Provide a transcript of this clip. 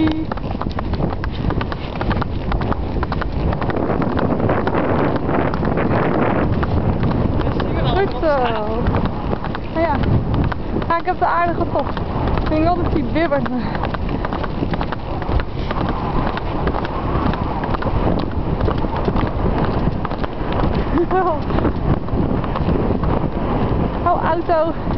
Doei. Goed zo. Nou ja. Ja, ik heb de aardige tocht. Ik denk wel dat hij bibbert. Oh, auto.